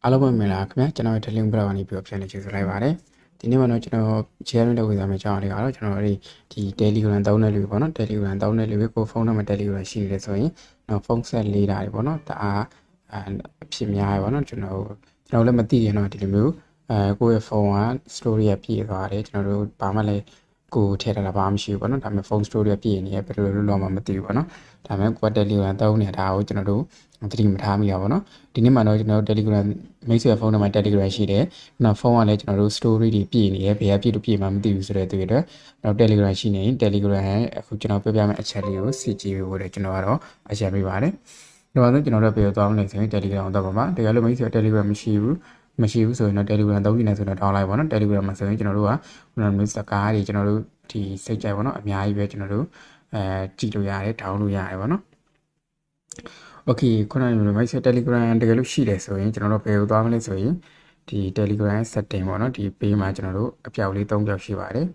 အားလုံးပဲမင်္ဂလာခင်ဗျာကျွန်တော်Telegram ဘလော့ကနေပြီးပြန်နေချင်ဆိုလိုက်ပါတယ်ဒီနေ့မှာတော့ကျွန်တော် sharing လုပ်ဝေသွားမယ့်အကြောင်းအရာကတော့ကျွန်တော်ဒီ Telegram သုံးတဲ့လူပေါ့နော် Telegram သုံးတဲ့လူကိုဖုန်းနံပါတ် Telegram ရှိနေတယ်ဆိုရင်တော့ဖုန်းဆက်လေးတာတွေပေါ့နော်ဒါအဖြစ်များရပေါ့နော်ကျွန်တော်လည်းမသိရင်တော့ဒီလိုမျိုးကိုယ့်ရဲ့ဖုန်းက story ရပြည့်သွားတယ်ကျွန်တော်တို့ဘာမှလည်းကိုထည့်ထားတာဘာမှမရှိဘူးပေါ့နော်ဒါပေမဲ့ phone story ပြည့်နေရဘယ်လိုလုပ်လို့မှမသိဘူးပေါ့နော်ဒါပေမဲ့ကိုယ် Telegram သုံးနေတာကိုကျွန်တော်တို့သတိမထားမိရပါတော့ဒီနေ့မှာတော့ကျွန်တော်တို့ Telegram မိတ်ဆွေဖုန်းနံပါတ် Telegram ရှိတယ်နောက်ဖုန်းကလည်းကျွန်တော်တို့ story တွေပြည့်နေရဘယ်ကပြည့်လို့ပြည့်မှမသိဘူးဆိုတဲ့သူတွေအတွက်ကျွန်တော် Telegram ရှိနေရင် Telegram အခုကျွန်တော်ပြပြမယ့်အချက်လေးကိုစီကြည့်ဖို့လည်းကျွန်တော်ကတော့အချက်ပေးပါတယ်ဒါဆိုကျွန်တော်တို့ပြောသွားမယ်ဆိုရင် Telegram တော့ပါမှာတကယ်လို့မိတ်ဆွေ Telegram မရှိဘူးဆိုရင်တော့ Telegram သုံးနေတယ်ဆိုတော့ download ပါနော် Telegram မှာဆိုရင်ကျွန်တော်တို့ကခုနကစကားတွေကျွန်တော်တို့ဒီစိတ်ကြိုက်ပါနော်အများကြီးပဲကျွန်တော်တို့ကြည့်လို့ရတယ် download လို့ရတယ်ပါနော် Okay ခုနကမျိုးမိတ်ဆွေ Telegram တကယ်လို့ရှိတယ်ဆိုရင်ကျွန်တော်တို့ဘယ်ကိုသွားမလဲဆိုရင်ဒီ Telegram setting ပေါ့နော်ဒီ page မှာကျွန်တော်တို့အပြောက်လေး၃ပြောက်ရှိပါတယ်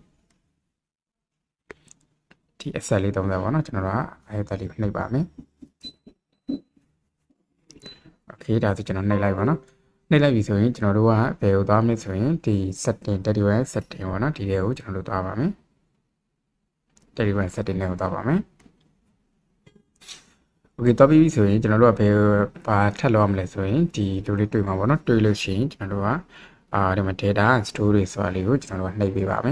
ဒီ asset လေး၃ပြောက်ပေါ့နော်ကျွန်တော်တို့အဲ့ဒါလေးနှိပ်ပါမယ် Okay ဒါဆိုကျွန်တော်နှိပ်လိုက်ပါနော်နှိပ်လိုက်ပြီဆိုရင်ကျွန်တော်တို့ကဘယ်ကိုသွားမလဲဆိုရင်ဒီ setting Telegram setting ပေါ့နော်ဒီလေးကိုကျွန်တော်တို့သွားပါမယ် Telegram setting လေးကိုသွားပါမယ် Okay တော့ပြီးပြီဆိုရင်ကျွန်တော်တို့ကဘယ်ဘာထပ်လောက်ရမလဲဆိုရင်ဒီလိုလေးတွေ့မှာပေါ့နော်တွေ့လို့ရှိရင်ကျွန်တော်တို့ကဒီမှာ data storage ဆိုတာလေးကိုကျွန်တော်တို့ကနှိပ်ပေးပါမယ်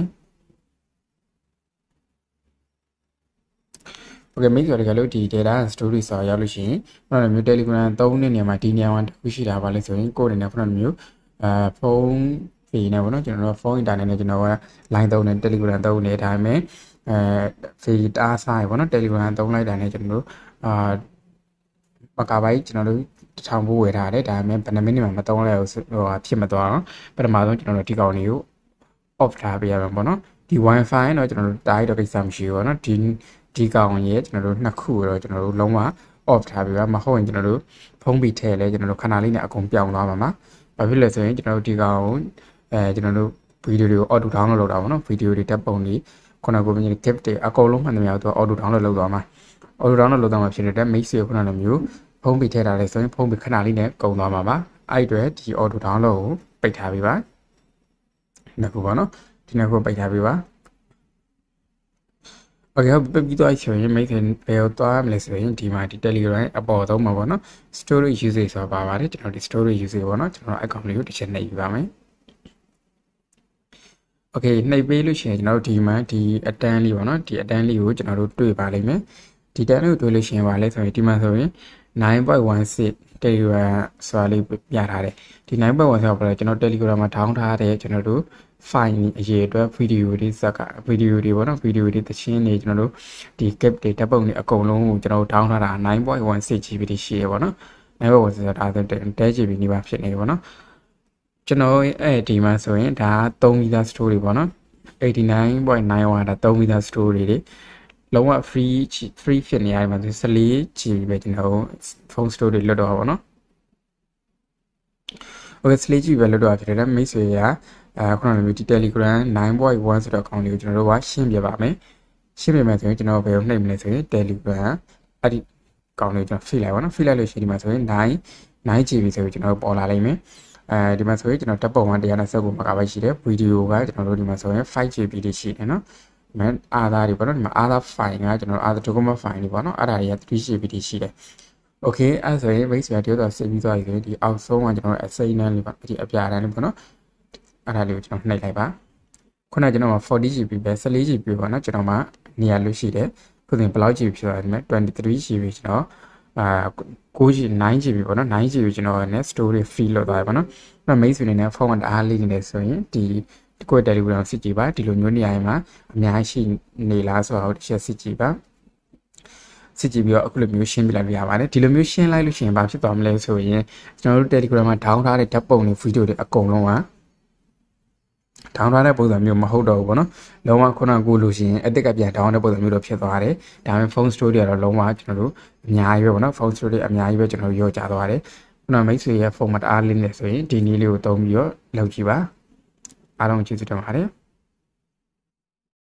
Okay မိတ်ဆွေတွေကလို့ဒီ data storage ဆိုတာရောက်လို့ရှိရင်ခုနကမျိုး Telegram သုံးတဲ့နေရာမှာဒီနေရာမှာတစ်ခုရှိတာပါလဲဆိုရင်ကိုယ်အနေနဲ့ခုနကမျိုးဖုန်းဖေးနေပေါ့နော်ကျွန်တော်တို့ဖုန်း internet နဲ့ကျွန်တော်က line သုံးတယ် Telegram သုံးတယ်ဒါပေမဲ့ဖေးတားစားရပေါ့နော် Telegram သုံးလိုက်တာနဲ့ကျွန်တော်တို့ပကာပိုင်းကျွန်တော်တို့ထောင်ဖို့ဝယ်ထားတယ်ဒါပေမဲ့ဘယ်နှမိနစ်မှမသုံးလိုက်ဘူးဖြစ်မသွားအောင်ပထမဆုံးကျွန်တော်တို့ဒီကောင်လေးကို off ထားပေးရမှာပေါ့နော်ဒီ wifi တော့ကျွန်တော်တို့တားရတော့ကိစ္စမရှိဘူးပေါ့နော်ဒီကောင်ရဲ့ကျွန်တော်တို့နှစ်ခုတော့ကျွန်တော်တို့လုံးဝ off ထားပေးပါမဟုတ်ရင်ကျွန်တော်တို့ဖုန်းပြီးထဲလဲကျွန်တော်တို့ခဏလေးနဲ့အကုန်ပြောင်းသွားမှာပါဘာဖြစ်လဲဆိုရင်ကျွန်တော်တို့ဒီကောင်ကျွန်တော်တို့ဗီဒီယိုတွေကို auto download လုပ်တာပေါ့နော်ဗီဒီယိုတွေတက်ပုံတွေခုနကကိုမြင် gift တွေအကုန်လုံးမှန်တယ်များတော့ auto download လုပ်သွားမှာ auto download လုပ်သွားမှာဖြစ်နေတဲ့ make sure ခုနကမျိုးဖုန်းပြီးထည့်ထားလဲဆိုရင်ဖုန်းပြီးခဏလေးနဲ့ကုန်သွားမှာပါအဲ့အတွက်ဒီ auto download ကိုပိတ်ထားပေးပါနှစ်ခုပေါ့နော်ဒီနှစ်ခုပိတ်ထားပေးပါ Okay ဟုတ်ပြီးတော့ဆိုရင်မိတ်ဆွေဘယ်ကိုသွားမလဲဆိုရင်ဒီမှာဒီ Telegram အပေါ်သုံးမှာပေါ့နော် storage usage ဆိုတာပါပါတယ်ကျွန်တော်ဒီ storage usage ပေါ့နော်ကျွန်တော် account လေးကိုတစ်ချက်နှိပ်ယူပါမယ် Okay နှိပ်ပေးလို့ရှိရင်ကျွန်တော်တို့ဒီမှာဒီအတန်းလေးပေါ့နော်ဒီအတန်းလေးကိုကျွန်တော်တို့တွေ့ပါလိမ့်မယ်ဒီတန်းလေးကိုတွေ့လို့ရှိရင်ပါလဲဆိုရင်ဒီမှာဆိုရင်9.16 Telegram ဆိုတာလေးပြထားတယ်ဒီ9.16ဆိုတာပါလဲကျွန်တော် Telegram မှာထောင်းထားတဲ့ကျွန်တော်တို့ file အရေးအတွက်ဗီဒီယိုတွေစက်ကဗီဒီယိုတွေပေါ့နော်ဗီဒီယိုတွေသချင်းတွေကျွန်တော်တို့ဒီ cap တွေဓာတ်ပုံတွေအကုန်လုံးကိုကျွန်တော်တို့ထောင်းထားတာ9.16 GB ရှိရပေါ့နော်9.16ဆိုတာဒါဆို10 GB နီးပါးဖြစ်နေတယ်ပေါ့နော်ကျွန်တော်ဒီမှာဆိုရင်ဒါ3 meter story ပေါ့နော် 89.91 ဒါ3 meter story တွေလုံးဝ free ဖြစ်နေရတယ်မှာ14 GB ပဲကျွန်တော် phone story လွတ်တော့ပါပေါ့နော် Okay 14 GB ပဲလွတ်တော့ဖြစ်တယ်မိတ်ဆွေကခုနကမျိုးဒီ Telegram 9.1 ဆိုတော့အကောင့်လေးကိုကျွန်တော်တို့ကရှင်းပြပါမယ်ရှင်းပြမယ်ဆိုရင်ကျွန်တော်ဘယ်ကိုနှိပ်မလဲဆိုရင် Telegram အဲ့ဒီအကောင့်လေးကိုကျွန်တော်ဖိလိုက်ပါနော်ဖိလိုက်လို့ရှိရင်ဒီမှာဆိုရင်9 GB ဆိုပြီးကျွန်တော်ပေါ်လာလိမ့်မယ်ဒီမှာဆိုရင်ကျွန်တော်တပ်ပုံ129 MB ရှိတယ်ဗီဒီယိုကကျွန်တော်တို့ဒီမှာဆိုရင်5 GB တွေရှိတယ်နော်ဒီမှာအားသားတွေပေါ့နော်ဒီမှာအားသား file ကကျွန်တော်အားသား document file တွေပေါ့နော်အဲ့ဒါတွေက3 GB တွေရှိတယ် Okay အဲ့ဆိုရင် base ရတဲ့တော့စစ်ပြီးသွားပြီဆိုရင်ဒီအောက်ဆုံးကကျွန်တော် assignment လေးပါဒီအပြာတန်းလေးပေါ့နော်အဲ့ဒါလေးကိုကျွန်တော်နှိပ်လိုက်ပါခုနကကျွန်တော်မှာ40 GB ပဲ14 GB ပေါ့နော်ကျွန်တော်မှာနေရာလို့ရှိတယ်ခုဆိုရင်ဘယ်လောက် GB ဖြစ်သွားလဲ23 GB ကျွန်တော်9 GB ပေါ့နော်9 GB ကျွန်တော်နဲ့ storage fill လောက်သွားပြီပေါ့နော်အဲ့ main ဆိုနေတဲ့ဖုန်းကတအားလေးနေတယ်ဆိုရင်ဒီကို Telegram စစ်ကြည့်ပါဒီလိုမျိုးနေရာမှာအများရှိနေလားဆိုတော့တစ်ချက်စစ်ကြည့်ပါစစ်ကြည့်ပြီးတော့အခုလိုမျိုးရှင်းပြလိုက်ရပါတယ်ဒီလိုမျိုးရှင်းလိုက်လို့ရှိရင်ဘာဖြစ်သွားမလဲဆိုရင်ကျွန်တော်တို့ Telegram မှာ down ထားတဲ့ဓာတ်ပုံတွေ video တွေအကုန်လုံးကထောင်းထားတဲ့ပုံစံမျိုးမဟုတ်တော့ဘူးပေါ့နော်လုံးဝခုနကကိုလို့ရှိရင်အစ်စ်ကပြန်ထောင်းတဲ့ပုံစံမျိုးတော့ဖြစ်သွားတယ်ဒါပေမဲ့ phone story တွေကတော့လုံးဝကျွန်တော်တို့အများကြီးပဲပေါ့နော် phone story တွေအများကြီးပဲကျွန်တော်တို့ရောကြသွားတယ်ခုနမိတ်ဆွေရဲ့ဖုန်းမှာတအားလေးနေဆိုရင်ဒီနည်းလေးကိုသုံးပြီးတော့လုပ်ကြည့်ပါအားလုံးကျေးဇူးတင်ပါတယ်